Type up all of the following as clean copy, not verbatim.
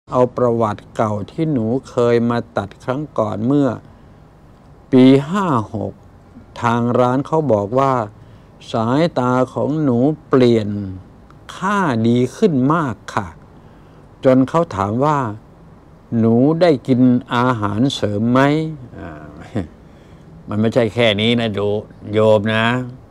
เอาประวัติเก่าที่หนูเคยมาตัดครั้งก่อนเมื่อปี56ทางร้านเขาบอกว่าสายตาของหนูเปลี่ยนค่าดีขึ้นมากค่ะจนเขาถามว่าหนูได้กินอาหารเสริมไหมมันไม่ใช่แค่นี้นะดูโยมนะ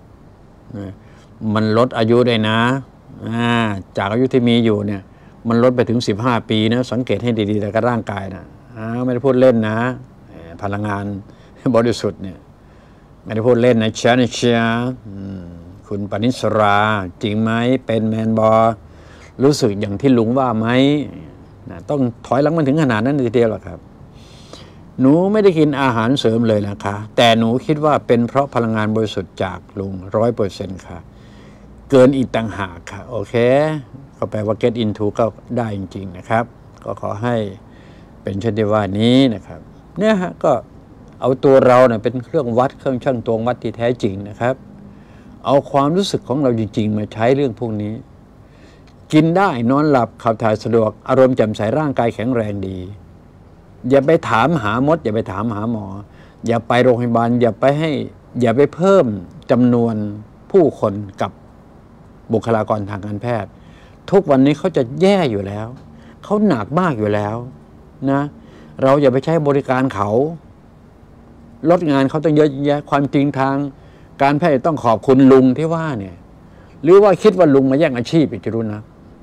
มันลดอายุได้นะจากอายุที่มีอยู่เนี่ยมันลดไปถึง15 ปีนะสังเกตให้ดีๆแต่กับร่างกายนะไม่ได้พูดเล่นนะพลังงานบริสุทธิ์เนี่ยไม่ได้พูดเล่นนะเชียคุณปณิสราจริงไหมเป็นแมนบอรู้สึกอย่างที่ลุงว่าไหมต้องถอยหลังมาถึงขนาดนั้นทีเดียวหรอครับหนูไม่ได้กินอาหารเสริมเลยนะคะแต่หนูคิดว่าเป็นเพราะพลังงานบริสุทธิ์จากลุง100%ค่ะเกินอีกต่างหากค่ะโอเคก็แปลว่า get into ก็ได้จริงๆนะครับก็ขอให้เป็นเช่นที่ว่านี้นะครับเนี่ยฮะก็เอาตัวเราเนี่ยเป็นเครื่องวัดเครื่องชั่งตวงวัดที่แท้จริงนะครับเอาความรู้สึกของเราจริงๆมาใช้เรื่องพวกนี้กินได้นอนหลับขับถ่ายสะดวกอารมณ์แจ่มใสร่างกายแข็งแรงดีอย่าไปถามหามดอย่าไปถามหาหมออย่าไปโรงพยาบาลอย่าไปเพิ่มจำนวนผู้คนกับบุคลากรทางการแพทย์ทุกวันนี้เขาจะแย่อยู่แล้วเขาหนักมากอยู่แล้วนะเราอย่าไปใช้บริการเขาลดงานเขาต้องเยอะแยะความจริงทางการแพทย์ต้องขอบคุณลุงที่ว่าเนี่ยหรือว่าคิดว่าลุงมาแย่งอาชีพอีกจะรู้นะ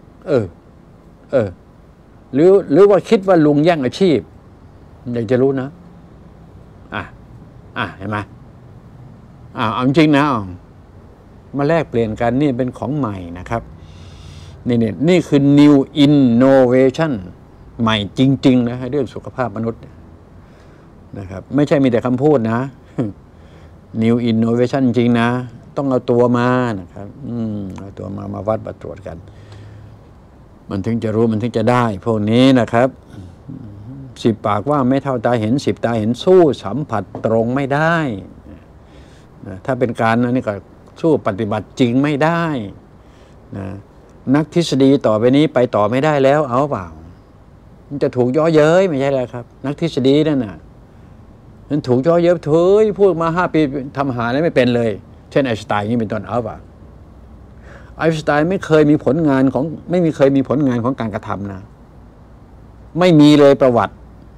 หรือว่าคิดว่าลุงแย่งอาชีพอยากจะรู้นะเห็นไหมเอาจริงนะมาแลกเปลี่ยนกันนี่เป็นของใหม่นะครับนี่คือ new innovation ใหม่จริงๆนะเรื่องสุขภาพมนุษย์นะครับไม่ใช่มีแต่คำพูดนะ new innovation จริงนะต้องเอาตัวมานะครับเอาตัวมาวัดมาตรวจกันมันถึงจะรู้มันถึงจะได้พวกนี้นะครับ10 ปากว่าไม่เท่าตาเห็น10 ตาเห็นสู้สัมผัสตรงไม่ได้ถ้าเป็นการนี่ก็สู้ปฏิบัติจริงไม่ได้นะนักทฤษฎีต่อไปนี้ไปต่อไม่ได้แล้วเอาเปล่ามันจะถูกย่อเย้ยไม่ใช่แล้วครับนักทฤษฎีนั่นน่ะมันถูกย่อเย้ยพูดมา5 ปีทำหาอะไรไม่เป็นเลยเช่นไอน์สไตน์นี่เป็นต้นเอาเปล่าไอน์สไตน์ไม่เคยมีผลงานของการกระทำนะไม่มีเลยประวัติ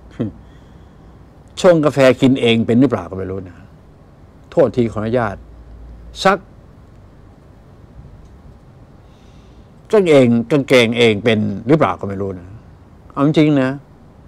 ชงกาแฟกินเองเป็นหรือเปล่าก็ไม่รู้นะโทษทีขออนุญาตซักกางเกงเองเป็นหรือเปล่าก็ไม่รู้นะเอาจริงนะ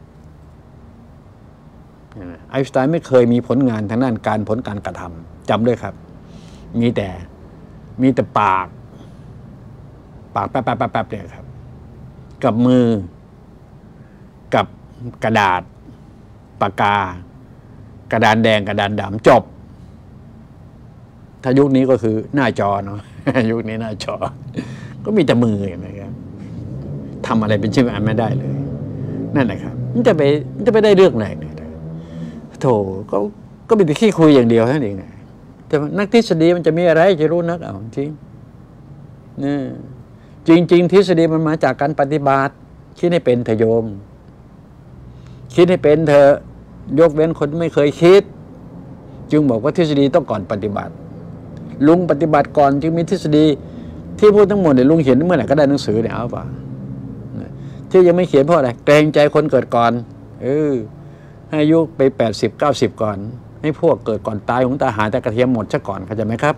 ไอน์สไตน์ไม่เคยมีผลงานทางด้านผลการกระทำจำด้วยครับมีแต่ปากแป๊บเนี่ยครับกับมือกับกระดาษปากกากระดานแดงกระดานดำจบถ้ายุคนี้ก็คือหน้าจอเนาะ ยุคนี้หน้าจอก็มีแต่มือนะครับทำอะไรเป็นชิ้นเป็นอันไม่ได้เลยนั่นแหละครับมันจะไปได้เรื่องไหนเนี่ยโถก็มีแต่ขี้คุยอย่างเดียวเท่านั้นเองแต่นักทฤษฎีมันจะมีอะไรจะรู้นักเอาจริงนี่จริงทฤษฎีมันมาจากการปฏิบัติคิดให้เป็นเถอะโยมคิดให้เป็นเถอะยกเว้นคนไม่เคยคิดจึงบอกว่าทฤษฎีต้องก่อนปฏิบัติลุงปฏิบัติก่อนจึงมีทฤษฎีที่พูดทั้งหมดเนี่ยลุงเขียนเมื่อไหร่ก็ได้หนังสือเนี่ยเอาป่ะที่ยังไม่เขียนเพราะอะไรเกรงใจคนเกิดก่อนให้อายุไป80 90ก่อนให้พวกเกิดก่อนตายของตาหายแต่กระเทียมหมดซะก่อนเข้าใจไหมครับ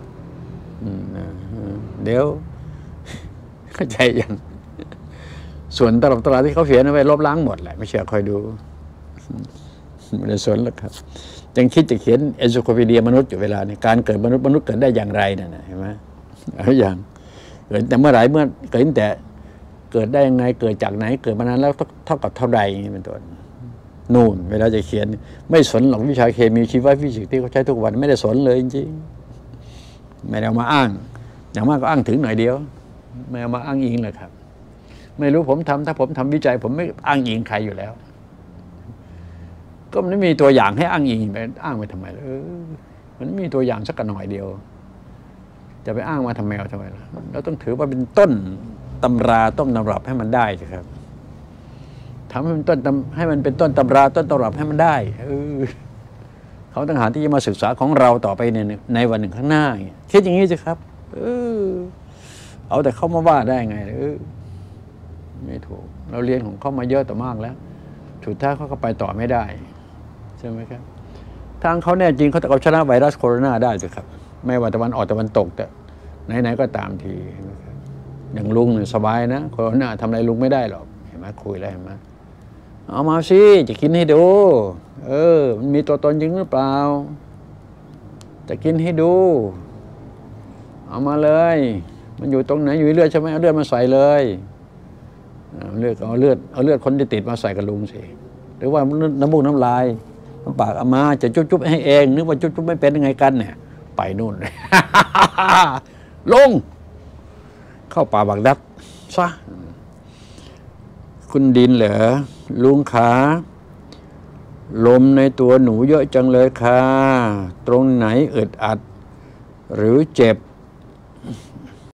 เดี๋ยวเข้าใจยังส่วนตลอดที่เขาเขียนเอาไว้ลบล้างหมดแหละไม่เชื่อคอยดูไม่ได้สนหรอกครับยังคิดจะเขียนเอนไซโคพีเดียมนุษย์อยู่เวลาเนี่ยการเกิดมนุษย์เกิดได้อย่างไรนั่นนะเห็นไหมอย่างเกิดแต่เมื่อไหร่เมื่อเกิดแต่เกิดได้ยังไงเกิดจากไหนเกิดมานานแล้วเท่ากับเท่าใดอย่างนี้เป็นต้นนู่นเวลาจะเขียนไม่สนหรอกวิชาเคมีชีวฟิสิกส์ที่เขาใช้ทุกวันไม่ได้สนเลยจริงๆไม่ได้เอามาอ้างอย่างมากก็อ้างถึงหน่อยเดียวไม่เอามาอ้างอิงเลยครับไม่รู้ผมถ้าผมทำวิจัยผมไม่อ้างอิงใครอยู่แล้วก็มันไม่มีตัวอย่างให้อ้างอิงไปอ้างไปทำไมมันไม่มีตัวอย่างสักหน่อยเดียวจะไปอ้างมาทำไมล่ะเราต้องถือว่าเป็นต้นตำราต้นตำรับให้มันได้สิครับทำให้มันให้มันเป็นต้นตำราต้นตำรับให้มันได้เขาต่างหากที่จะมาศึกษาของเราต่อไปในวันหนึ่งข้างหน้าคิดอย่างนี้สิครับเอาแต่เขามาว่าได้ไงไม่ถูกเราเรียนของเขามาเยอะต่อมากแล้วสุดท้ายเขาก็ไปต่อไม่ได้ใช่ไหมครับทางเขาแน่จริงเขาจะเอาชนะไวรัสโคโรนาได้สิครับไม่ว่าตะวันออกตะวันตกแต่ไหนๆก็ตามทีอย่างลุงเนี่ยสบายนะโคโรนาทำอะไรลุงไม่ได้หรอกเห็นไหมคุยแล้วเห็นไหมเอามาสิจะกินให้ดูมันมีตัวตนจริงหรือเปล่าจะกินให้ดูเอามาเลยมันอยู่ตรงไหนอยู่เลือดใช่ไหมเอาเลือดมาใส่เลยเอาเลือดคนที่ติดมาใส่กับลุงสิหรือว่าน้ำมูกน้ำลายน้ำปากเอามาจะจุ๊บให้เองนึกว่าจุ๊บไม่เป็นยังไงกันเนี่ยไปนู่น ลงเข้าป่าบักดัดซะคุณดินเหรอลุงขาลมในตัวหนูเยอะจังเลยค่ะตรงไหนอึดอัดหรือเจ็บ